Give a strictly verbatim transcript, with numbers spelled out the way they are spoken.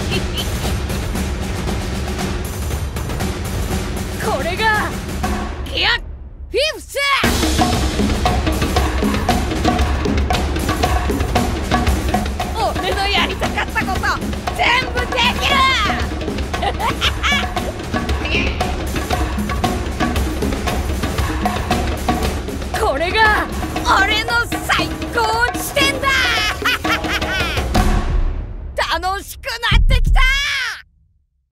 これがギアフィフス。俺のやりたかったこと全部できる。これが俺の最高地点だ。楽しくなってきた。